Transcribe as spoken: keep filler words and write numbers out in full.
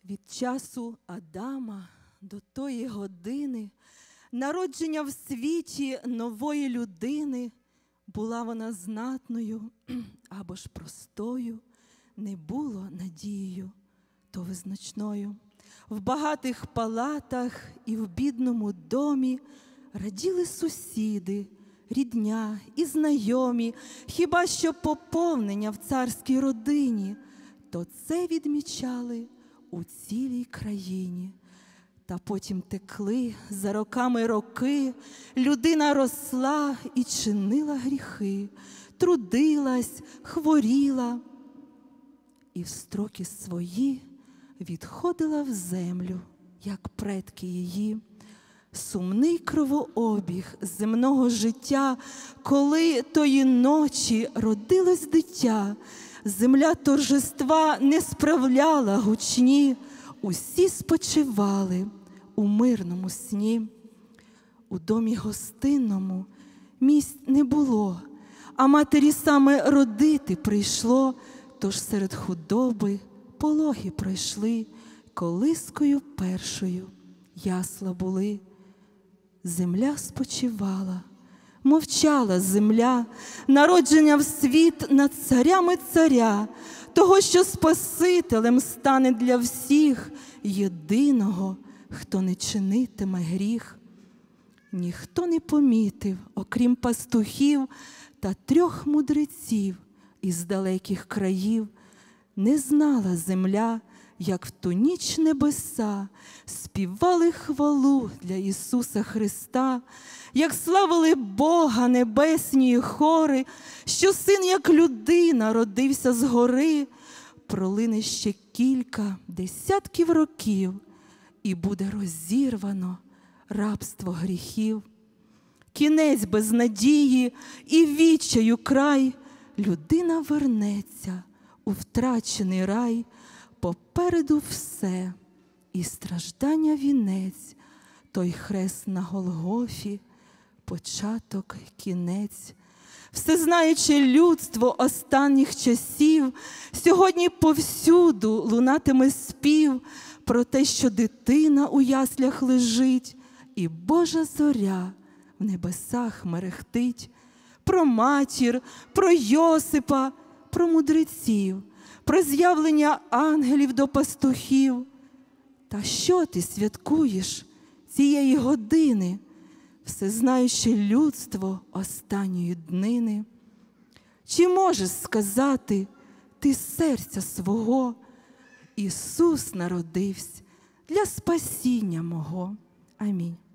Від часу Адама до тої години, народження в світі нової людини, була вона знатною або ж простою, не було надією то визначною. В багатих палатах і в бідному домі раділи сусіди, рідня і знайомі, хіба що поповнення в царській родині, то це відмічали у цілій країні. Та потім текли за роками роки, людина росла і чинила гріхи, трудилась, хворіла і в строки свої відходила в землю, як предки її. Сумний кровообіг земного життя, коли тої ночі родилось дитя, земля торжества не справляла гучні, усі спочивали у мирному сні. У домі гостинному місць не було, а матері саме родити прийшло, тож серед худоби пологи пройшли, колискою першою ясла були. Земля спочивала, мовчала земля, народження в світ над царями царя, того, що Спасителем стане для всіх, єдиного, хто не чинитиме гріх. Ніхто не помітив, окрім пастухів та трьох мудреців із далеких країв, не знала земля, як в ту ніч небеса співали хвалу для Ісуса Христа, як славили Бога небесні хори, що Син, як людина, родився згори. Пролине ще кілька десятків років, і буде розірвано рабство гріхів. Кінець без надії і відчаю край, людина вернеться у втрачений рай. Попереду все, і страждання вінець, той хрест на Голгофі, початок, кінець. Всезнаюче людство останніх часів, сьогодні повсюду лунатиме спів про те, що дитина у яслях лежить, і Божа зоря в небесах мерехтить. Про матір, про Йосипа, про мудреців, про з'явлення ангелів до пастухів. Та що ти святкуєш цієї години, всезнаюче людство останньої днини? Чи можеш сказати ти з серця свого: Ісус народився для спасіння мого? Амінь.